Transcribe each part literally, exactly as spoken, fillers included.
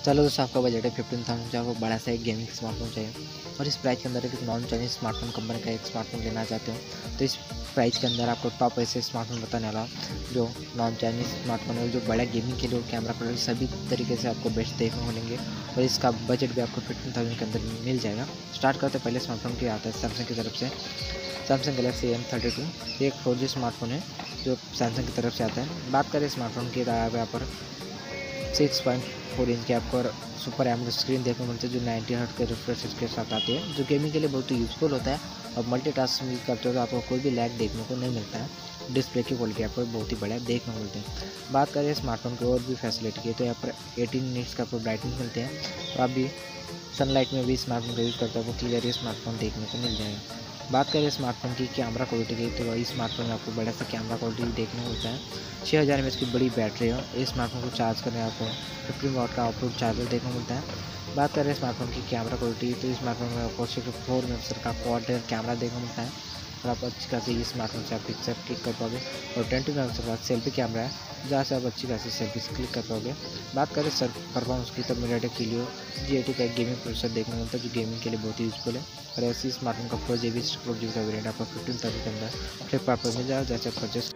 चलो दोस्तों, आपका बजट है फिफ्टीन थाउजेंड से आपको बड़ा सा एक गेमिंग स्मार्टफोन चाहिए और इस प्राइस के अंदर एक नॉन चाइनीज स्मार्टफोन कंपनी का एक स्मार्टफोन लेना चाहते हो तो इस प्राइस के अंदर आपको टॉप ऐसे स्मार्टफोन बताने वाला जो नॉन चाइनीज स्मार्टफोन है, जो बड़ा गेमिंग के लिए कैमरा क्वालिटी सभी तरीके से आपको बेस्ट देखने को मिलेंगे और इसका बजट भी आपको फिफ्टीन थाउजेंड के अंदर मिल जाएगा। स्टार्ट करते पहले स्मार्टफोन की आता है सैमसंग की तरफ से Samsung Galaxy M thirty two. ये एक फोर जी स्मार्टफोन है जो सैमसंग की तरफ से आता है। बात करें स्मार्टफोन की, यहाँ पर सिक्स पॉइंट फोर इंच की आपको सुपर एमोलेड स्क्रीन देखने को मिलती है जो नाइंटी हर्ट्ज के रिफ्रेश के साथ आती है, जो गेमिंग के लिए बहुत ही यूजफुल होता है और मल्टीटास्किंग करते हो तो आपको कोई भी लैग देखने को नहीं मिलता है। डिस्प्ले की क्वालिटी आपको बहुत ही बढ़िया देखने को मिलती है। बात करें स्मार्टफोन की और भी फैसिलिटी की तो यहाँ पर एटीन मिनट्स का आपको ब्राइटनेस मिलते हैं तो आप भी सनलाइट में भी स्मार्टफोन का यूज़ करते हो आपको क्लियर ये स्मार्टफोन देखने को मिल जाएगा। बात करें स्मार्टफोन की कैमरा क्वालिटी की तो वही स्मार्टफोन में आपको बड़ा सा कैमरा क्वालिटी देखने को मिलता है। छः हज़ार एम एच की बड़ी बैटरी है। इस स्मार्टफोन को चार्ज करने आपको फिफ्टीन वाट का आउटपुट चार्जर देखने को मिलता है। बात करें स्मार्टफोन की कैमरा क्वालिटी तो इस स्मार्टफोन में आपको सिक्सटी फोर मेगापिक्सल का क्वाड कैमरा देखने को मिलता है और आप अच्छी खासी इस स्मार्टफोन से आप पिक्चर क्लिक कर पाओगे और ट्वेंटी मेगापिक्सल का सेल्फी कैमरा है जहाँ से आप अच्छी खासी सेल्फी क्लिक कर पाओगे। बात करें सर परफॉर्मेंस की तो मीडियाटेक हीलियो जी एटी का एक गेमिंग प्रोसेसर देखने को मिलता है जो गेमिंग के लिए बहुत ही यूजफुल है और ऐसी स्मार्टफोन का four G B four G B का वेरियंट आपको फिफ्टीन थाउजेंड के अंदर फ्लिपकार्ट पर मिल जाएगा जैसे आप परचेस।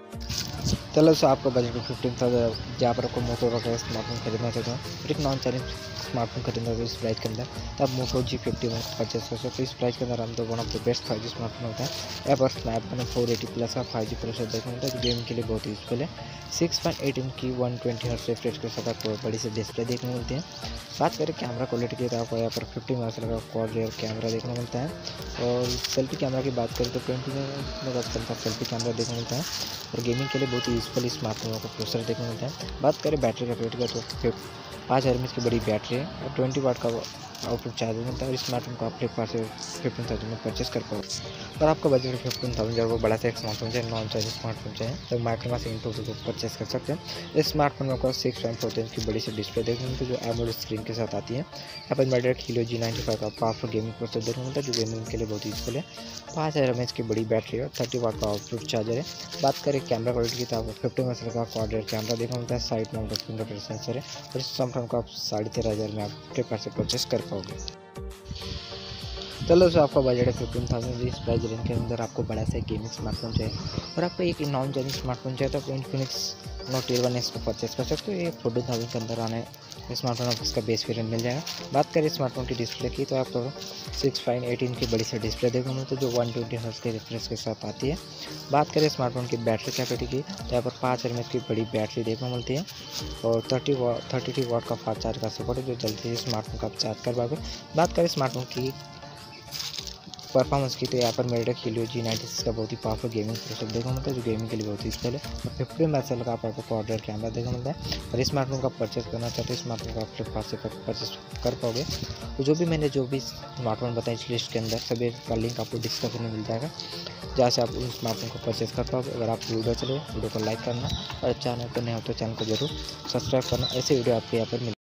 चलो सो आपका बजट फिफ्टीन थाउजेंड जहाँ पर आपको मोटोरोला का स्मार्टफोन खरीदना चाहते हो और एक नॉन चाइनीज स्मार्टफोन खरीदना हो इस प्राइस के अंदर तो आप Moto G fifty one purchase कर सकते हो। इस प्राइस के अंदर हम तो one of the best five G smartphone होता है। यहाँ पर स्नैपड्रैगन फोर एटी प्लस का फाइव जी प्रोसेसर देखने को मिलता है जो गेमिंग के लिए बहुत यूजफुल है। सिक्स पॉइंट एट इंच की वन ट्वेंटी हर्ट्ज रिफ्रेश के साथ आपको बड़ी से डिस्प्ले देखने को मिलती है। बात करें कैमरा क्वालिटी की तो आपको यहाँ पर फिफ्टी मेगापिक्सल का क्वाड रियर कैमरा देखने को मिलता है और सेल्फी कैमरा की बात करें तो ट्वेंटी मेगापिक्सल का सेल्फी कैमरा देखने को मिलता है और गेमिंग के लिए बहुत ही यूजफुल स्मार्टफोन को प्रोसेसर देखने को मिलता है। बात करें बैटरी कैपेसिटी का तो पाँच हज़ार एम एच की बड़ी बैटरी है और ट्वेंटी वाट का आउटपुट चार्जर मिलता है और इस स्मार्टफोन को आप फ्लिपकार्ट से फिफ्टीन थाउजेंड में परचेस कर पाओ और आपका बजट फिफ्टीन थाउजेंड जब वो बड़ा सा एक स्मार्टफोन चाहिए नॉन चाइनीज स्मार्टफोन चाहिए तो माइक्रोमैक्स इन टू परचेस कर सकते हैं। इस स्मार्टफोन में आपको सिक्स पॉइंट फोर इंच की बड़ी सी डिस्प्ले देखने मिलती है जो एमोलेड स्क्रीन के साथ आती है। यहाँ पर MediaTek Helio G ninety five का पावरफुल गेमिंग प्रोसेसर देखने मिलता है जो गेमिंग के लिए बहुत यूजफुल है। पाँच हज़ार एम एच की बड़ी बैटरी और थर्टी वाट का आउटपुट चार्जर है। बात करें कैमरा क्वालिटी की तो आपको फिफ्टी मेगापिक्सल का क्वाड रियर कैमरा देखने मिलता है। साइड माउंटेड फिंगरप्रिंट सेंसर है और इस स्मार्टफोन को आप साढ़े तेरह हज़ार में आप फ्लिपकार्ट से परचेस कर पाओगे। चलो सो आपका बजट है फिफ्टीन थाउजेंड इस प्राइस रेंज के अंदर आपको बड़ा सा गेमिंग स्मार्टफोन चाहिए और आपको एक नॉन चाइनीज स्मार्टफोन चाहिए तो आप इन्फिनिक्स नोट इलेवन इसको परचेस कर सकते हो। ये फोर्टीन थाउजेंड के अंदर आने स्मार्टफोन आपको इसका बेस वेरिएंट मिल जाएगा। बात करें स्मार्टफोन की डिस्प्ले की तो आपको सिक्स पॉइंट एट इंच की बड़ी सी डिस्प्ले देखने को मिलती है जो वन ट्वेंटी हर्ट्ज के रिफ्रेश के साथ आती है। बात करें स्मार्टफोन की बैटरी कैपेसिटी की तो यहाँ पर पाँच एम एच की बड़ी बैटरी देखने को मिलती है और थर्टी वा थर्टी टू वाट का फास्ट चार्ज का सपोर्ट है जो जल्दी से स्मार्टफोन का आप चार्ज कर पाओगे। बात करें स्मार्टफोन की परफॉर्मेंस की तो यहाँ पर MediaTek Helio G ninety six का बहुत ही पावरफुल गेमिंग प्रोसेसर देखने को मिलता है जो गेमिंग के लिए बहुत ही यूजफुल है और फिफ्टी मेगापिक्सल का आपको क्वाड रियर कैमरा देखने को मिलता है और इस स्मार्टफोन का परचेस करना चाहते हो स्मार्टफोन का आप फ्लिपकार्ट से परचेस कर पाओगे। तो जो भी मैंने जो भी स्मार्टफोन बताया इस लिस्ट के अंदर सभी का लिंक आपको डिस्क्रिप्शन में मिल जाएगा जहाँ से आप उन स्मार्टफोन को परचेस कर पाओगे। अगर आप वीडियो चले वीडियो को लाइक करना और चैनल पर नए हो तो चैनल को जरूर सब्सक्राइब करना। ऐसे वीडियो आपको यहाँ पर